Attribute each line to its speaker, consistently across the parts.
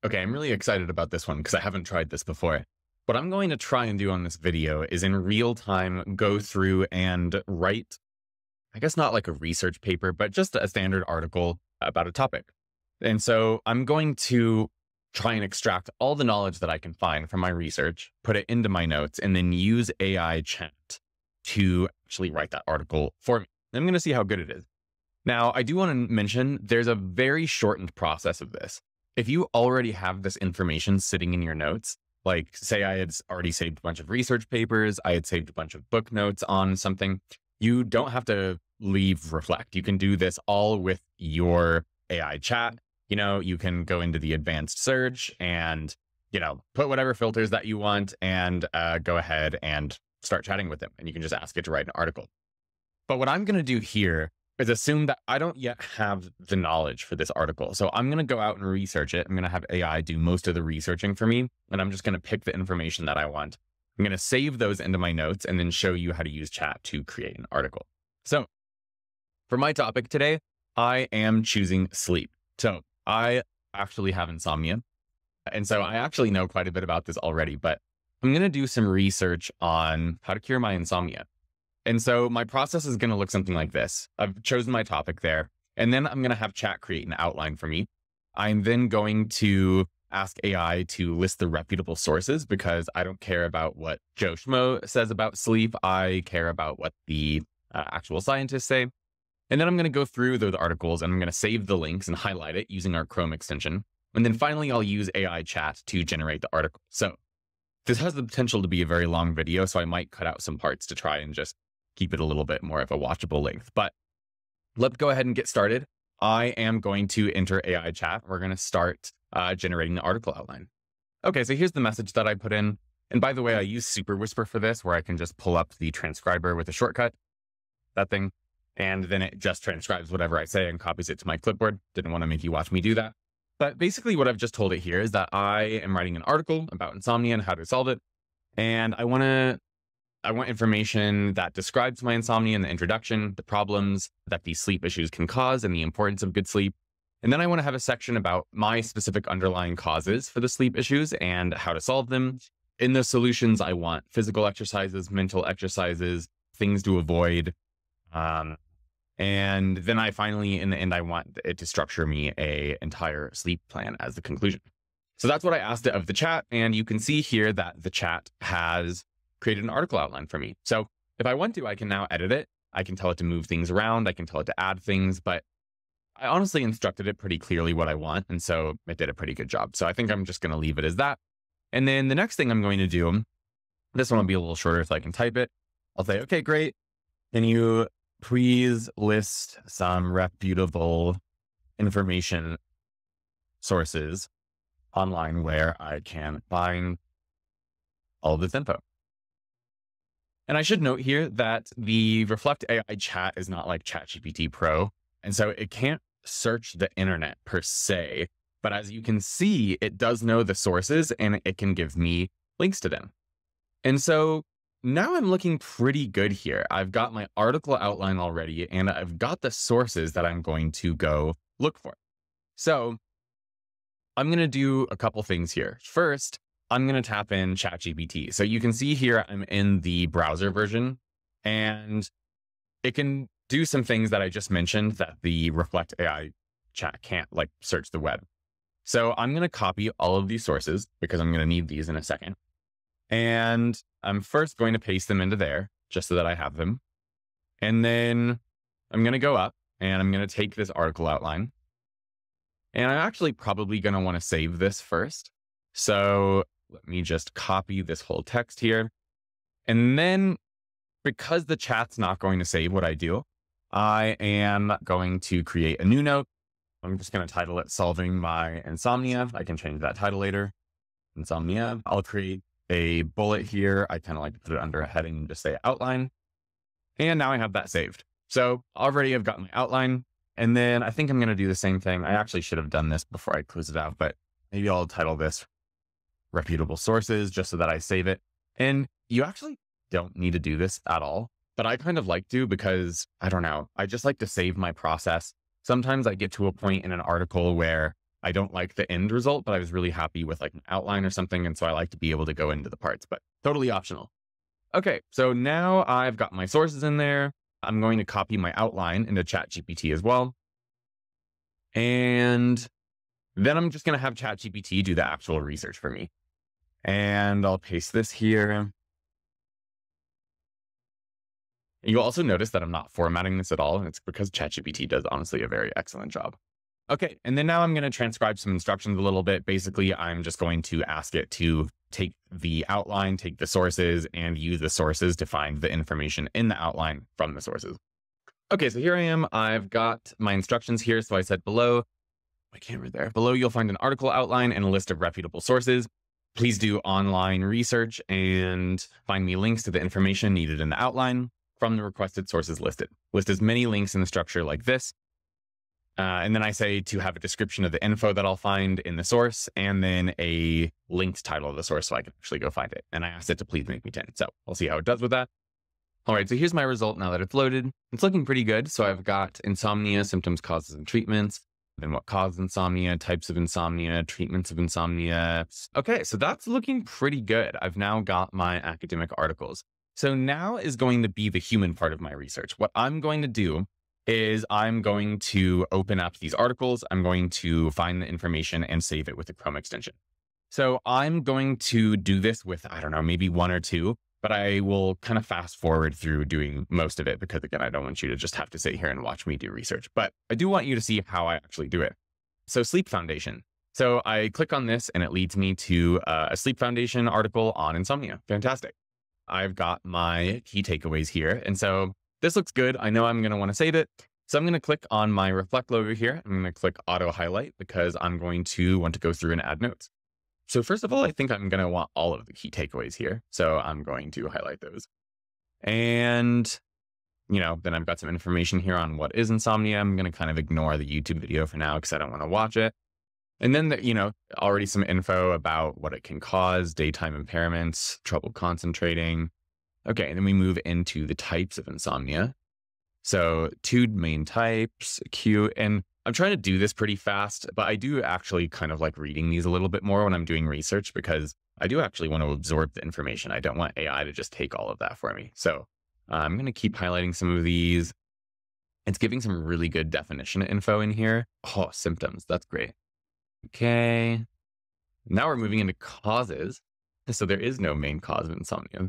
Speaker 1: Okay, I'm really excited about this one because I haven't tried this before. What I'm going to try and do on this video is in real time go through and write, I guess not like a research paper, but just a standard article about a topic. And so I'm going to try and extract all the knowledge that I can find from my research, put it into my notes, and then use AI chat to actually write that article for me. I'm going to see how good it is. Now, I do want to mention there's a very shortened process of this. If you already have this information sitting in your notes, like say I had already saved a bunch of research papers, I had saved a bunch of book notes on something, you don't have to leave Reflect. You can do this all with your AI chat. You can go into the advanced search and, put whatever filters that you want and go ahead and start chatting with them. And you can just ask it to write an article. But what I'm going to do here is assume that I don't yet have the knowledge for this article. So I'm going to go out and research it. I'm going to have AI do most of the researching for me. And I'm just going to pick the information that I want. I'm going to save those into my notes and then show you how to use chat to create an article. So for my topic today, I am choosing sleep. So I actually have insomnia. And so I actually know quite a bit about this already, but I'm going to do some research on how to cure my insomnia. And so my process is going to look something like this. I've chosen my topic there, and then I'm going to have chat create an outline for me. I'm then going to ask AI to list the reputable sources because I don't care about what Joe Schmo says about sleep. I care about what the actual scientists say. And then I'm going to go through those articles and I'm going to save the links and highlight it using our Chrome extension. And then finally, I'll use AI chat to generate the article. So this has the potential to be a very long video, so I might cut out some parts to try and just keep it a little bit more of a watchable length. But let's go ahead and get started. I am going to enter AI chat. We're going to start generating the article outline. Okay, so here's the message that I put in. And by the way, I use Super Whisper for this, where I can just pull up the transcriber with a shortcut, that thing, and then it just transcribes whatever I say and copies it to my clipboard. Didn't want to make you watch me do that. But basically what I've just told it here is that I am writing an article about insomnia and how to solve it. And I want information that describes my insomnia in the introduction, the problems that these sleep issues can cause, and the importance of good sleep. And then I want to have a section about my specific underlying causes for the sleep issues and how to solve them. In the solutions, I want physical exercises, mental exercises, things to avoid. And then I finally, in the end, I want it to structure me an entire sleep plan as the conclusion. So that's what I asked it of the chat. And you can see here that the chat has created an article outline for me. So if I want to, I can now edit it. I can tell it to move things around. I can tell it to add things, but I honestly instructed it pretty clearly what I want. And so it did a pretty good job. So I think I'm just going to leave it as that. And then the next thing I'm going to do, this one will be a little shorter so I can type it. I'll say, okay, great. Can you please list some reputable information sources online where I can find all this info? And I should note here that the Reflect AI chat is not like ChatGPT Pro. And so it can't search the internet per se. But as you can see, it does know the sources and it can give me links to them. And so now I'm looking pretty good here. I've got my article outline already and I've got the sources that I'm going to go look for. So I'm going to do a couple things here. First, I'm going to tap in ChatGPT. So you can see here, I'm in the browser version and it can do some things that I just mentioned that the Reflect AI chat can't, like search the web. So I'm going to copy all of these sources because I'm going to need these in a second. And I'm first going to paste them into there just so that I have them. And then I'm going to go up and I'm going to take this article outline. And I'm actually probably going to want to save this first. So let me just copy this whole text here. And then because the chat's not going to save what I do, I am going to create a new note. I'm just going to title it Solving My Insomnia. I can change that title later. Insomnia. I'll create a bullet here. I kind of like to put it under a heading and just say outline. And now I have that saved. So already I've got my outline. And then I think I'm going to do the same thing. I actually should have done this before I close it out, but maybe I'll title this Reputable Sources just so that I save it. And you actually don't need to do this at all, but I kind of like to because I don't know. I just like to save my process. Sometimes I get to a point in an article where I don't like the end result, but I was really happy with like an outline or something. And so I like to be able to go into the parts, but totally optional. Okay, so now I've got my sources in there. I'm going to copy my outline into ChatGPT as well. And then I'm just going to have ChatGPT do the actual research for me. And I'll paste this here. You'll also notice that I'm not formatting this at all. And it's because ChatGPT does honestly a very excellent job. Okay, and then now I'm going to transcribe some instructions a little bit. Basically, I'm just going to ask it to take the outline, take the sources, and use the sources to find the information in the outline from the sources. Okay, so here I am. I've got my instructions here. So I said below, my camera there. Below, you'll find an article outline and a list of reputable sources. Please do online research and find me links to the information needed in the outline from the requested sources listed. List as many links in the structure like this. And then I say to have a description of the info that I'll find in the source, and then a linked title of the source so I can actually go find it. And I asked it to please make me 10. So we'll see how it does with that. All right, so here's my result now that it's loaded. It's looking pretty good. So I've got insomnia, symptoms, causes, and treatments. Then what causes insomnia, types of insomnia, treatments of insomnia. Okay, so that's looking pretty good. I've now got my academic articles. So now is going to be the human part of my research. What I'm going to do is I'm going to open up these articles. I'm going to find the information and save it with the Chrome extension. So I'm going to do this with, I don't know, maybe one or two, but I will kind of fast forward through doing most of it because, again, I don't want you to just have to sit here and watch me do research, but I do want you to see how I actually do it. So Sleep Foundation. So I click on this and it leads me to a Sleep Foundation article on insomnia. Fantastic. I've got my key takeaways here. And so this looks good. I know I'm going to want to save it. So I'm going to click on my reflect logo here. I'm going to click auto highlight because I'm going to want to go through and add notes. So first of all, I think I'm going to want all of the key takeaways here. So I'm going to highlight those. And, then I've got some information here on what is insomnia. I'm going to kind of ignore the YouTube video for now because I don't want to watch it. And then, already some info about what it can cause, daytime impairments, trouble concentrating. Okay, and then we move into the types of insomnia. So 2 main types, acute, and I'm trying to do this pretty fast, but I do actually kind of like reading these a little bit more when I'm doing research because I do actually want to absorb the information. I don't want AI to just take all of that for me. So I'm going to keep highlighting some of these. It's giving some really good definition info in here. Oh, symptoms. That's great. Okay. Now we're moving into causes. So there is no main cause of insomnia.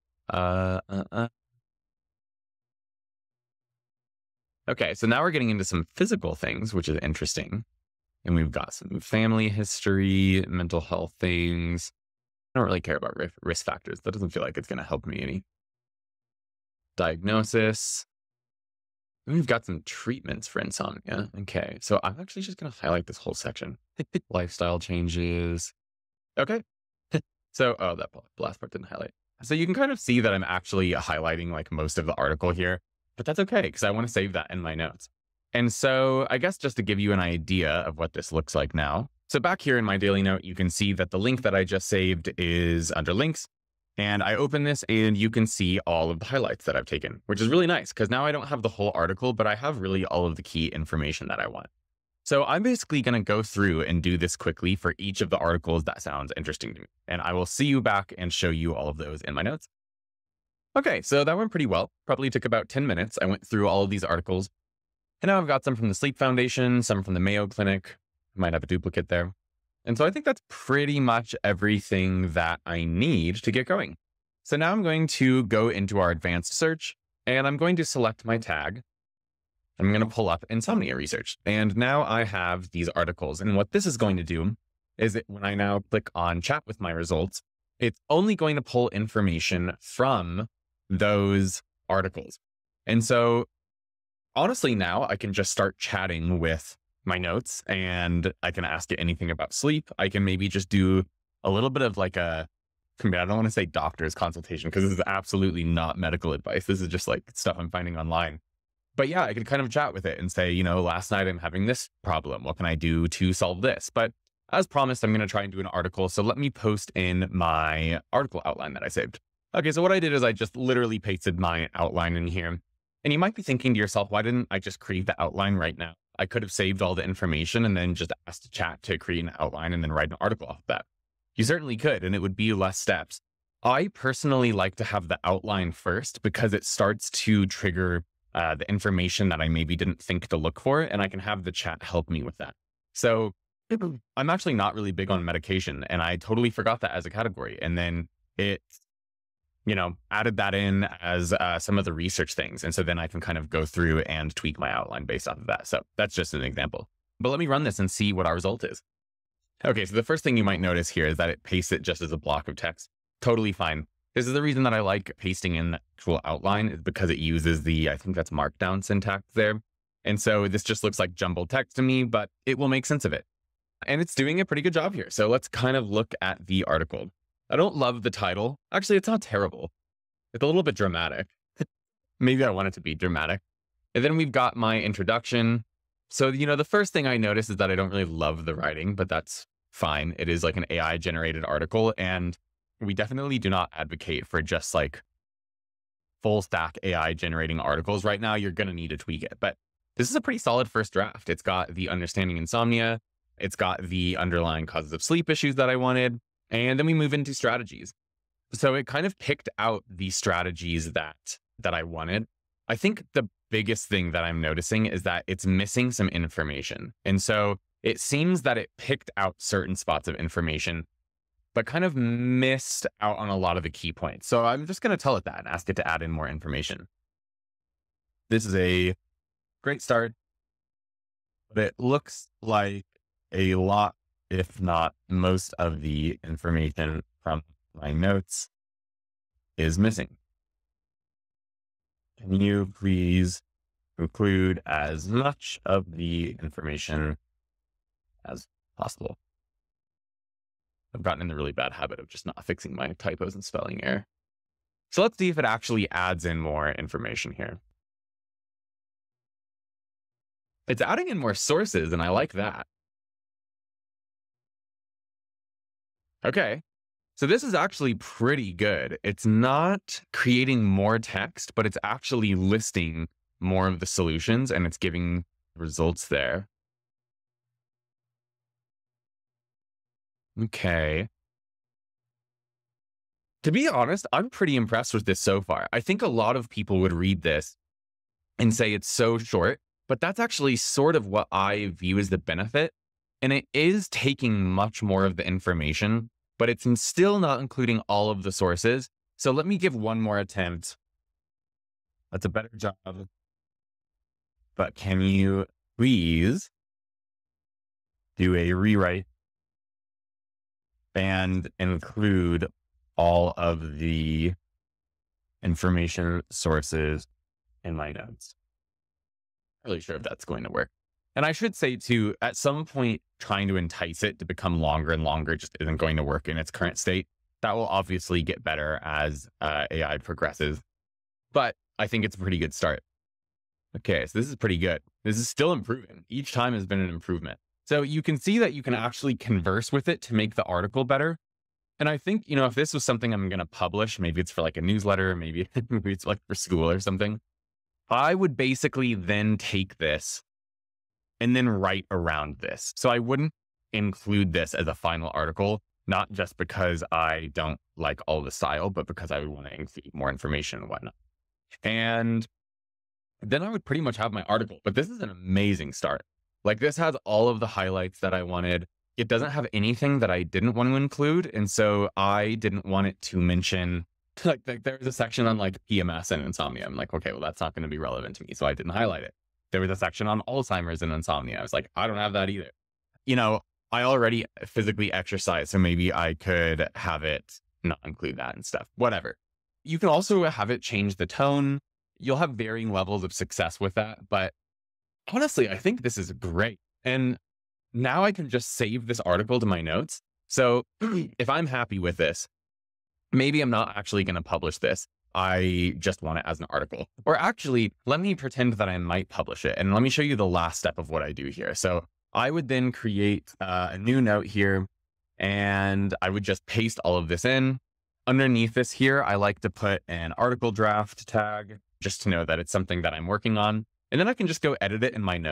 Speaker 1: Okay, so now we're getting into some physical things, which is interesting. And we've got some family history, mental health things. I don't really care about risk factors. That doesn't feel like it's going to help me any. Diagnosis. And we've got some treatments for insomnia. Okay, so I'm actually just going to highlight this whole section. Lifestyle changes. Okay. So, that last part didn't highlight. So you can kind of see that I'm actually highlighting like most of the article here, but that's okay because I want to save that in my notes. And so I guess just to give you an idea of what this looks like now. So back here in my daily note, you can see that the link that I just saved is under links. And I open this and you can see all of the highlights that I've taken, which is really nice because now I don't have the whole article, but I have really all of the key information that I want. So I'm basically going to go through and do this quickly for each of the articles that sounds interesting to me. And I will see you back and show you all of those in my notes. Okay, so that went pretty well. Probably took about 10 minutes. I went through all of these articles. And now I've got some from the Sleep Foundation, some from the Mayo Clinic. I might have a duplicate there. And so I think that's pretty much everything that I need to get going. So now I'm going to go into our advanced search and I'm going to select my tag. I'm going to pull up insomnia research. And now I have these articles. And what this is going to do is that when I now click on chat with my results, it's only going to pull information from those articles. And so honestly, now I can just start chatting with my notes and I can ask it anything about sleep. I can maybe just do a little bit of like I don't want to say doctor's consultation because this is absolutely not medical advice. This is just like stuff I'm finding online. But yeah, I could kind of chat with it and say, last night I'm having this problem. What can I do to solve this? But as promised, I'm going to try and do an article. So let me post in my article outline that I saved. Okay, so what I did is I just literally pasted my outline in here. And you might be thinking to yourself, why didn't I just create the outline right now? I could have saved all the information and then just asked the chat to create an outline and then write an article off of that. You certainly could, and it would be less steps. I personally like to have the outline first because it starts to trigger the information that I maybe didn't think to look for, and I can have the chat help me with that. So I'm actually not really big on medication, and I totally forgot that as a category. And then it, added that in as some of the research things. And so then I can kind of go through and tweak my outline based off of that. So that's just an example. But let me run this and see what our result is. Okay, so the first thing you might notice here is that it pastes it just as a block of text. Totally fine. This is the reason that I like pasting in the actual outline, is because it uses I think that's markdown syntax there. And so this just looks like jumbled text to me, but it will make sense of it. And it's doing a pretty good job here. So let's kind of look at the article. I don't love the title. Actually, it's not terrible. It's a little bit dramatic. Maybe I want it to be dramatic. And then we've got my introduction. So, the first thing I notice is that I don't really love the writing, but that's fine. It is like an AI generated article. And we definitely do not advocate for just like full stack AI generating articles right now. You're going to need to tweak it. But this is a pretty solid first draft. It's got the understanding insomnia. It's got the underlying causes of sleep issues that I wanted. And then we move into strategies. So it kind of picked out the strategies that I wanted. I think the biggest thing that I'm noticing is that it's missing some information. And so it seems that it picked out certain spots of information, but kind of missed out on a lot of the key points. So I'm just going to tell it that and ask it to add in more information. This is a great start, but it looks like a lot, if not most of the information from my notes is missing. Can you please include as much of the information as possible? I've gotten in the really bad habit of just not fixing my typos and spelling error. So let's see if it actually adds in more information here. It's adding in more sources, and I like that. Okay, so this is actually pretty good. It's not creating more text, but it's actually listing more of the solutions, and it's giving results there. Okay. To be honest, I'm pretty impressed with this so far. I think a lot of people would read this and say it's so short, but that's actually sort of what I view as the benefit. And it is taking much more of the information, but it's still not including all of the sources. So let me give one more attempt. That's a better job. But can you please do a rewrite and include all of the information sources in my notes? I'm not really sure if that's going to work. And I should say too, at some point, trying to entice it to become longer and longer just isn't going to work in its current state. That will obviously get better as AI progresses, but I think it's a pretty good start. Okay, so this is pretty good. This is still improving. Each time has been an improvement. So you can see that you can actually converse with it to make the article better. And I think, if this was something I'm going to publish, maybe it's for like a newsletter, maybe it's like for school or something, I would basically then take this and then write around this. So I wouldn't include this as a final article, not just because I don't like all the style, but because I would want to include more information and whatnot. And then I would pretty much have my article. But this is an amazing start. Like, this has all of the highlights that I wanted. It doesn't have anything that I didn't want to include. And so I didn't want it to mention, like there's a section on like PMS and insomnia. I'm like, okay, well, that's not going to be relevant to me. So I didn't highlight it. There was a section on Alzheimer's and insomnia. I was like, I don't have that either. I already physically exercise, so maybe I could have it not include that and stuff, whatever. You can also have it change the tone. You'll have varying levels of success with that. But honestly, I think this is great. And now I can just save this article to my notes. So if I'm happy with this, maybe I'm not actually going to publish this. I just want it as an article. Or actually, let me pretend that I might publish it. And let me show you the last step of what I do here. So I would then create a new note here, and I would just paste all of this in. Underneath this here, I like to put an article draft tag just to know that it's something that I'm working on. And then I can just go edit it in my notes.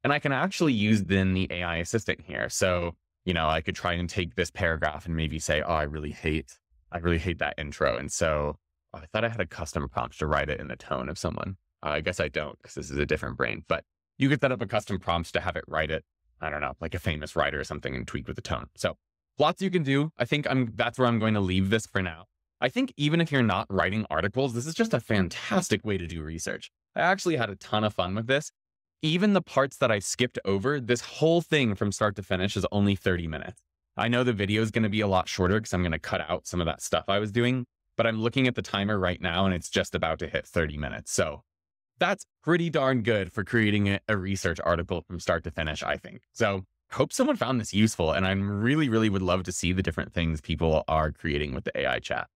Speaker 1: And I can actually use then the AI assistant here. So, I could try and take this paragraph and maybe say, oh, I really hate that intro. And so I thought I had a custom prompt to write it in the tone of someone. I guess I don't, because this is a different brain, but you could set up a custom prompt to have it write it. I don't know, like a famous writer or something, and tweak with the tone. So lots you can do. I think that's where I'm going to leave this for now. I think even if you're not writing articles, this is just a fantastic way to do research. I actually had a ton of fun with this. Even the parts that I skipped over, this whole thing from start to finish is only 30 minutes. I know the video is going to be a lot shorter because I'm going to cut out some of that stuff I was doing, but I'm looking at the timer right now and it's just about to hit 30 minutes. So that's pretty darn good for creating a research article from start to finish, I think. So hope someone found this useful, and I really, really would love to see the different things people are creating with the AI chat.